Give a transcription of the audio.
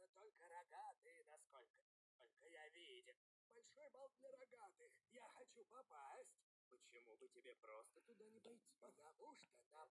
только рогатые, насколько я видел. Большой бал для рогатых. Я хочу попасть. Почему бы тебе просто туда не пойти? Потому что там